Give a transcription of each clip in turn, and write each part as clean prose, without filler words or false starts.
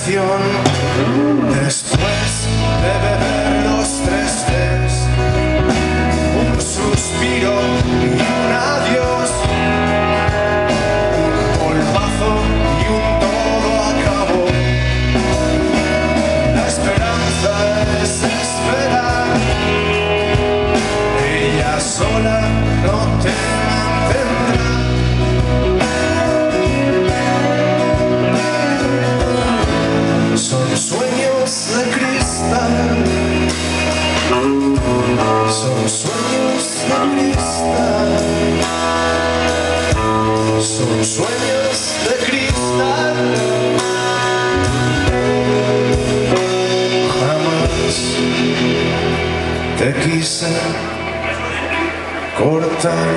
traición. Después de beber los 3 tés, un suspiro y un adiós, un polvazo y un todo acabó. La esperanza es esperar, ella sola no te mantendrá. Son sueños de cristal, son sueños de cristal, son sueños de cristal. Jamás te quise cortar.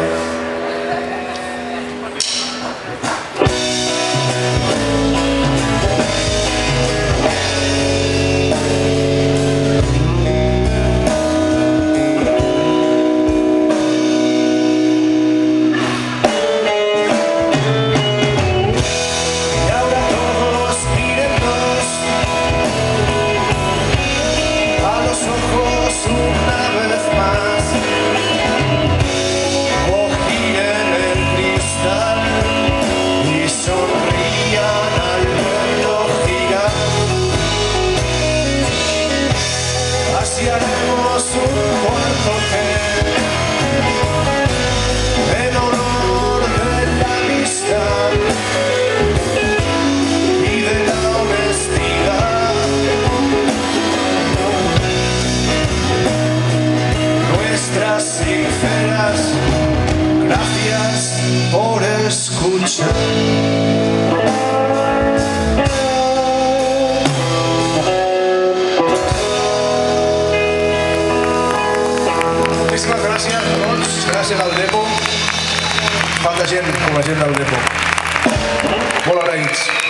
Una vez más, o giren el cristal y sonrían al verlo girar. Así haremos un cuarto té en honor de la amistad y de la honestidad. Nuestras sinceras gracias por escuchar. Moltíssimes gràcies a tots, gràcies al Depo. Falta gent com la gent del Depo. Molt agraïts.